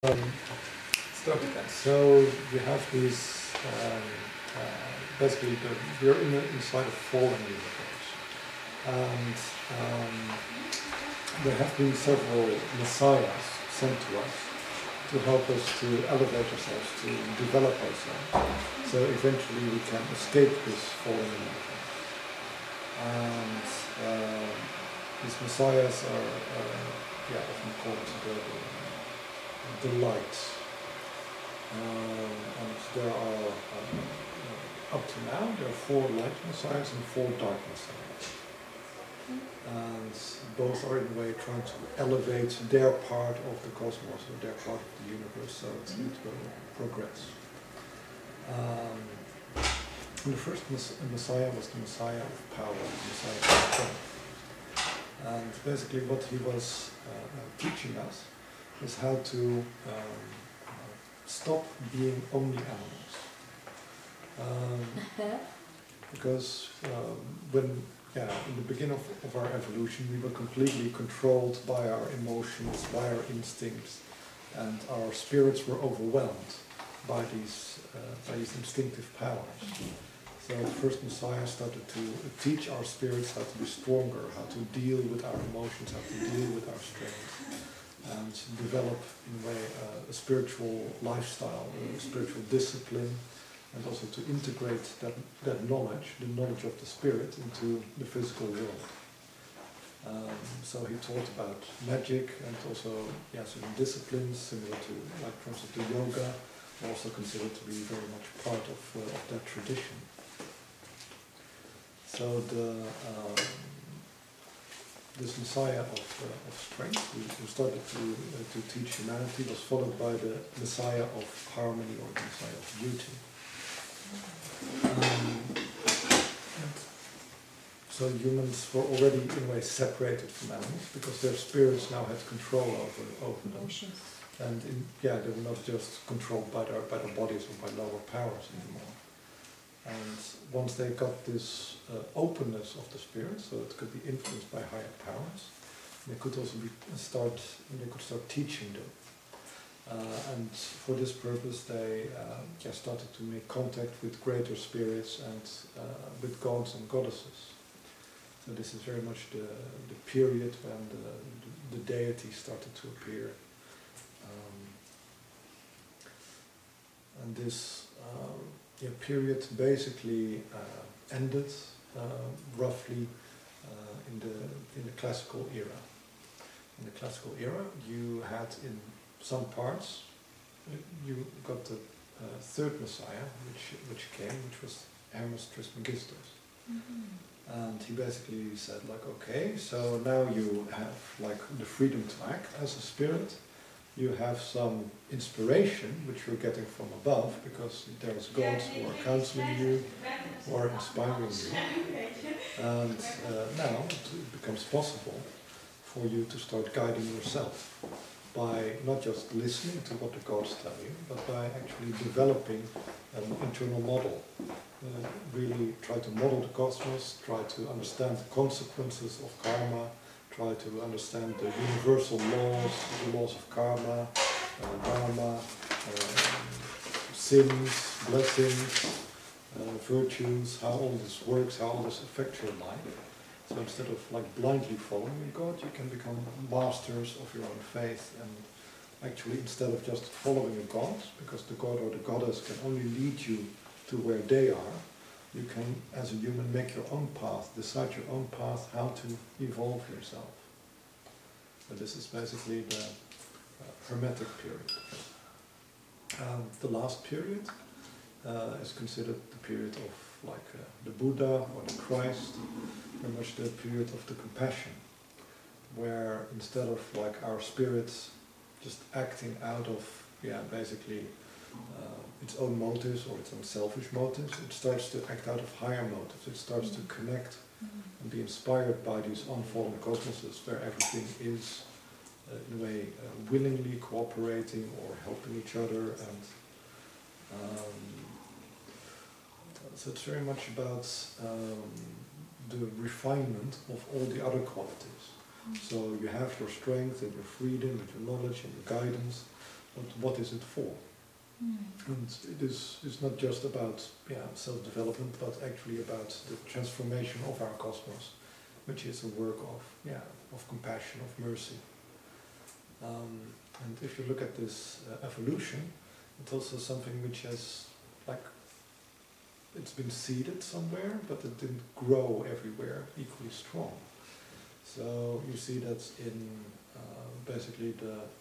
Start with that. So you have these, basically, we're inside a fallen universe. And there have been several messiahs sent to us to help us to elevate ourselves, to develop ourselves. So eventually we can escape this fallen universe. And these messiahs are often called the light. And there are, up to now, there are 4 light messiahs and 4 dark messiahs. And both are in a way trying to elevate their part of the cosmos, or their part of the universe, so it will progress. And the first messiah was the messiah of power, the messiah of strength. And basically what he was teaching us is how to stop being only animals. Because in the beginning of our evolution, we were completely controlled by our emotions, by our instincts, and our spirits were overwhelmed by these instinctive powers. So the first Messiah started to teach our spirits how to be stronger, how to deal with our emotions, how to deal with our strength, and develop, in a way, a spiritual lifestyle, a spiritual discipline, and also to integrate that knowledge, the knowledge of the spirit, into the physical world. So he taught about magic and also certain disciplines similar to, like for instance, the yoga, also considered to be very much part of that tradition. So this Messiah of strength, who started to teach humanity, was followed by the Messiah of harmony, or the Messiah of beauty. So humans were already, in a way, separated from animals because their spirits now had control over them. And they were not just controlled by their bodies or by lower powers anymore. And once they got this openness of the spirit, so it could be influenced by higher powers, they could also start teaching them. And for this purpose, they started to make contact with greater spirits and with gods and goddesses. So this is very much the period when the deity started to appear. And this period basically ended roughly in the classical era. In the classical era, you had in some parts, you got the third Messiah, which was Hermes Trismegistus. Mm-hmm. And he basically said, like, okay, so now you have like the freedom to act as a spirit. You have some inspiration, which you're getting from above, because there's gods who are counseling you, who are inspiring you. And now it becomes possible for you to start guiding yourself by not just listening to what the gods tell you, but by actually developing an internal model. Really try to model the cosmos, try to understand the consequences of karma, try to understand the universal laws, the laws of karma, dharma, sins, blessings, virtues, how all this works, how all this affects your life. So instead of like blindly following God, you can become masters of your own faith, and actually instead of just following a god, because the god or the goddess can only lead you to where they are, you can, as a human, make your own path, decide your own path, how to evolve yourself. So this is basically the Hermetic period. The last period is considered the period of like the Buddha or the Christ, very much the period of the compassion, where instead of like our spirits just acting out of basically its own motives or its own selfish motives, it starts to act out of higher motives. It starts to connect and be inspired by these unfallen cosmoses where everything is in a way willingly cooperating or helping each other, and so it's very much about the refinement of all the other qualities. So you have your strength and your freedom and your knowledge and your guidance, what is it for? And it is not just about self-development, but actually about the transformation of our cosmos, which is a work of compassion, of mercy. And if you look at this evolution, it's also something which has, like, it's been seeded somewhere, but it didn't grow everywhere equally strong. So you see that in basically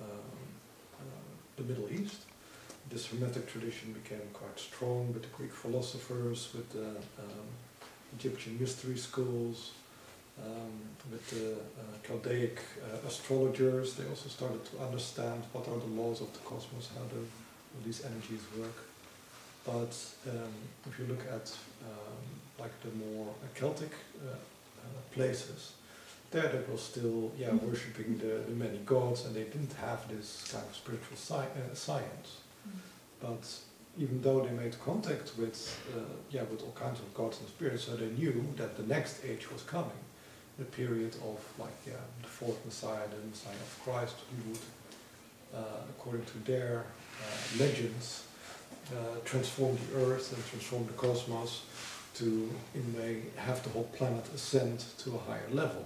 the Middle East. This Hermetic tradition became quite strong with the Greek philosophers, with the Egyptian mystery schools, with the Chaldaic astrologers. They also started to understand what are the laws of the cosmos, how these energies work. But if you look at like the more Celtic places, there they were still worshipping the many gods, and they didn't have this kind of spiritual science. But even though they made contact with all kinds of gods and spirits, so they knew that the next age was coming, the period of the fourth Messiah, the Messiah of Christ, who would, according to their legends, transform the earth and transform the cosmos to, in a way, have the whole planet ascend to a higher level.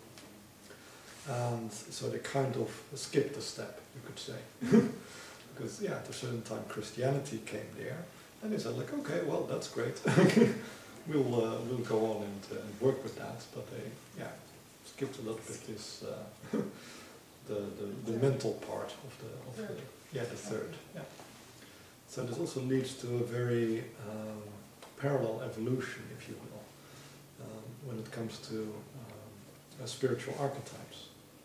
And so they kind of skipped a step, you could say. Because at a certain time Christianity came there, and they said, like, okay, well, that's great. we'll go on and work with that. But they skipped a little bit this the mental part of the third. So this also leads to a very parallel evolution, if you will, when it comes to spiritual archetypes.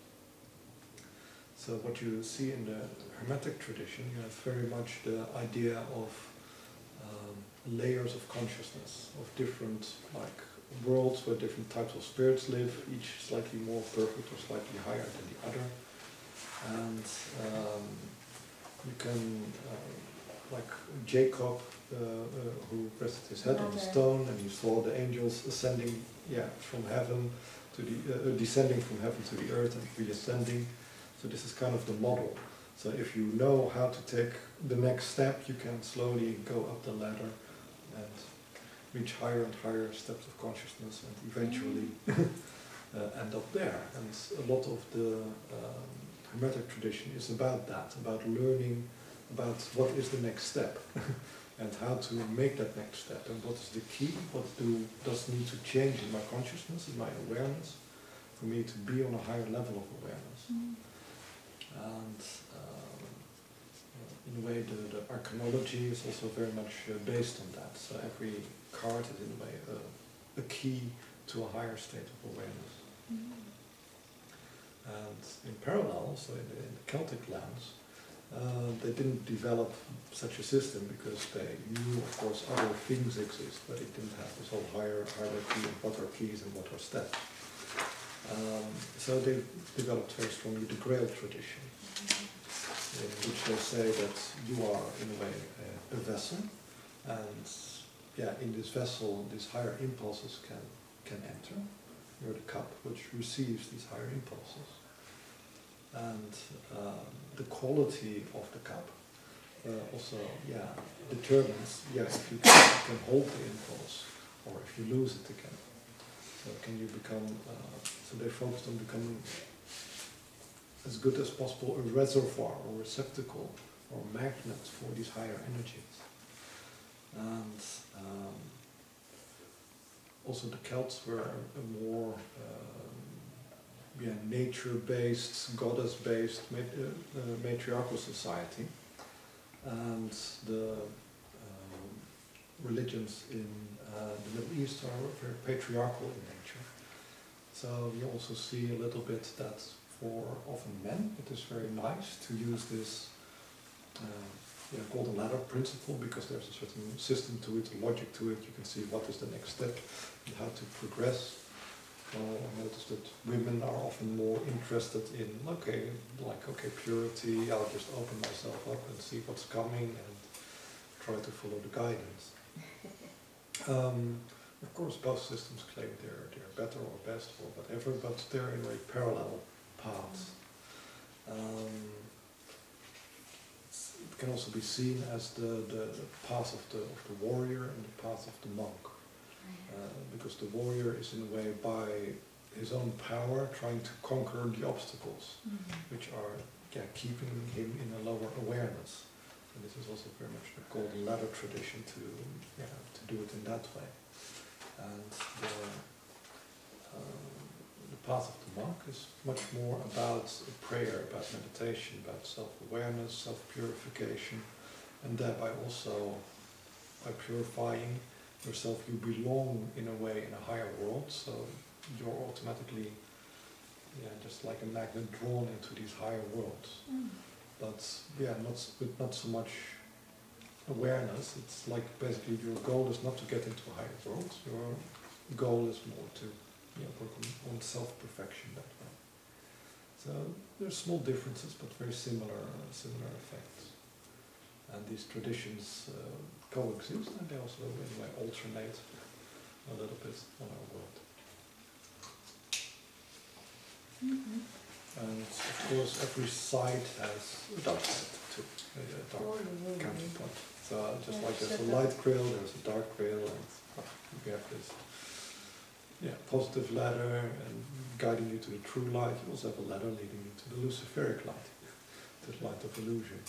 So what you see in the Hermetic tradition, you have very much the idea of layers of consciousness, of different worlds where different types of spirits live, each slightly more perfect or slightly higher than the other. And you can, like Jacob, who rested his head on the stone, and you saw the angels ascending from heaven to the descending from heaven to the earth and reascending. So this is kind of the model. So if you know how to take the next step, you can slowly go up the ladder and reach higher and higher steps of consciousness, and eventually end up there. And a lot of the Hermetic tradition is about that, about learning about what is the next step and how to make that next step, and what is the key, what does need to change in my consciousness, in my awareness, for me to be on a higher level of awareness. And in a way, the arcanology is also very much based on that. So every card is in a way a key to a higher state of awareness. And in parallel, so in the Celtic lands, they didn't develop such a system because they knew, of course, other things exist, but it didn't have this whole hierarchy of what are keys and what are steps. So they developed very strongly the Grail tradition, in which they say that you are, in a way, a vessel, and in this vessel, these higher impulses can enter. You're the cup which receives these higher impulses. And the quality of the cup also determines if you can hold the impulse or if you lose it again. So can you become, so they focused on becoming as good as possible a reservoir or receptacle or magnet for these higher energies. And also the Celts were a more nature-based, goddess-based matriarchal society, and the religions in the Middle East are very patriarchal in nature. So you also see a little bit that for often men it is very nice to use this golden ladder principle, because there's a certain system to it, a logic to it. You can see what is the next step and how to progress. I noticed that women are often more interested in, purity, I'll just open myself up and see what's coming and try to follow the guidance. Of course, both systems claim they're better or best or whatever, but they're in very parallel paths. can also be seen as the path of the warrior and the path of the monk. Because the warrior is in a way by his own power trying to conquer the obstacles, which are keeping him in a lower awareness. And this is also very much the golden ladder tradition to do it in that way. And the path of the monk is much more about prayer, about meditation, about self-awareness, self-purification, and thereby also, by purifying yourself, you belong in a way in a higher world, so you're automatically just like a magnet drawn into these higher worlds. But not so much awareness. It's like basically your goal is not to get into higher worlds. Your goal is more to work on self-perfection that way. So there's small differences, but very similar effects. And these traditions coexist, and they also in a way alternate a little bit on our world. And of course, every side has a dark side too, a dark counterpart. So just like there's a light grill, there's a dark grill, and you have this positive ladder and guiding you to the true light. You also have a ladder leading you to the Luciferic light, the light of illusion.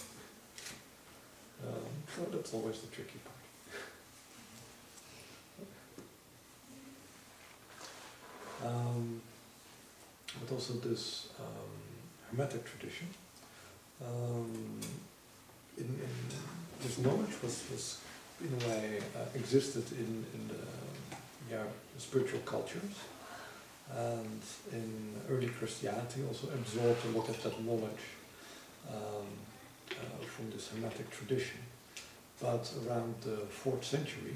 So that's always the tricky part. But also this Hermetic tradition, this knowledge was in a way existed in the spiritual cultures, and in early Christianity also absorbed a lot of that knowledge from this Hermetic tradition. But around the 4th century,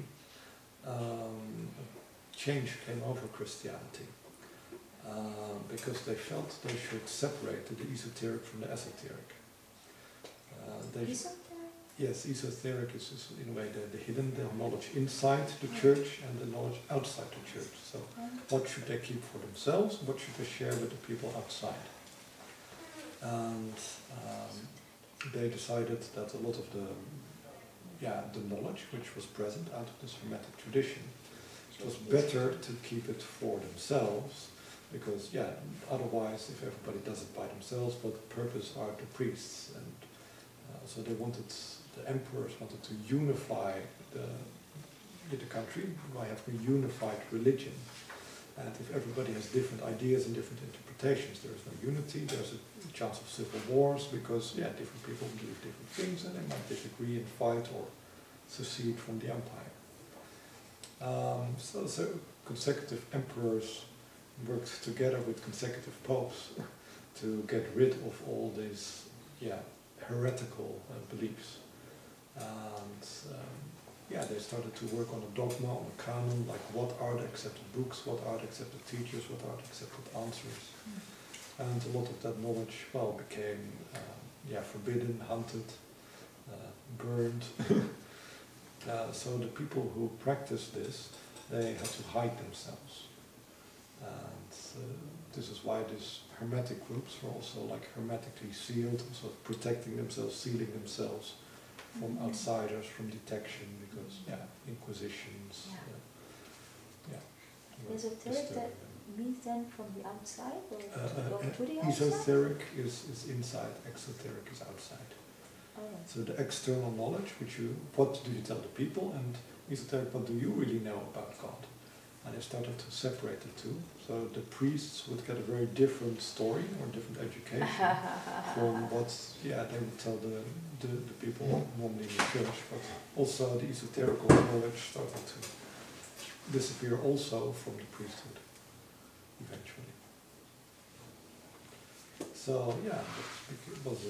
change came over Christianity. Because they felt they should separate the esoteric from the esoteric. Esoteric? Yes, esoteric is in a way the hidden, the knowledge inside the church and the knowledge outside the church. So what should they keep for themselves, what should they share with the people outside? And they decided that a lot of the knowledge which was present out of this Hermetic tradition, it was better to keep it for themselves. Because otherwise, if everybody does it by themselves, what purpose are the priests? And so the emperors wanted to unify the country by having a unified religion. And if everybody has different ideas and different interpretations, there is no unity. There's a chance of civil wars because different people believe different things, and they might disagree and fight or secede from the empire. So consecutive emperors worked together with consecutive popes to get rid of all these heretical beliefs. And they started to work on a dogma, on a canon, like what are the accepted books, what are the accepted teachers, what are the accepted answers. And a lot of that knowledge, became forbidden, hunted, burned. So the people who practiced this, they had to hide themselves. And this is why these Hermetic groups were also like hermetically sealed, sort of protecting themselves, sealing themselves from outsiders, from detection, because inquisitions. Esoteric, that means then from the outside, or to the outside? Esoteric is inside, exoteric is outside. So the external knowledge, what do you tell the people, and esoteric, what do you really know about God? And they started to separate the two. So the priests would get a very different story or different education from what they would tell the people normally in the church. But also the esoterical knowledge started to disappear also from the priesthood eventually. So it was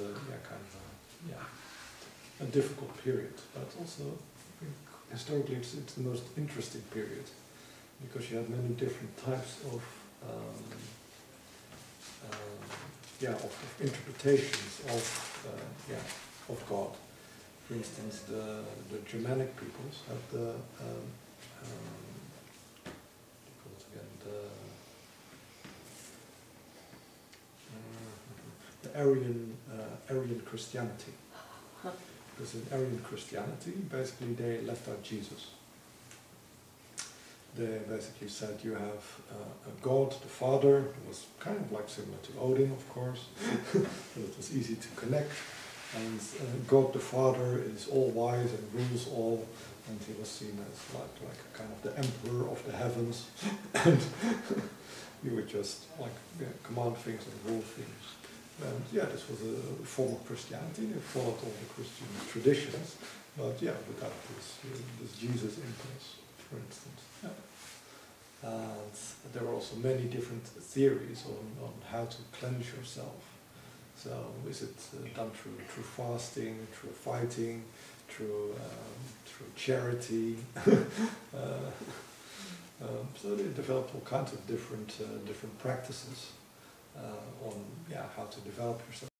a difficult period, but also I think historically it's the most interesting period, because you have many different types of interpretations of God. For instance, the Germanic peoples have the Aryan Christianity, Because in Arian Christianity, basically they left out Jesus. They basically said you have a God, the Father, who was kind of like similar to Odin, of course, but it was easy to connect. And God the Father is all wise and rules all, and he was seen as like a kind of the emperor of the heavens, and you would just like command things and rule things. And yeah, this was a form of Christianity. They followed all the Christian traditions, but yeah, without this Jesus impulse, for instance. Yeah. And there are also many different theories on how to cleanse yourself. So is it done through fasting, through fighting, through charity? So they developed all kinds of different practices on how to develop yourself.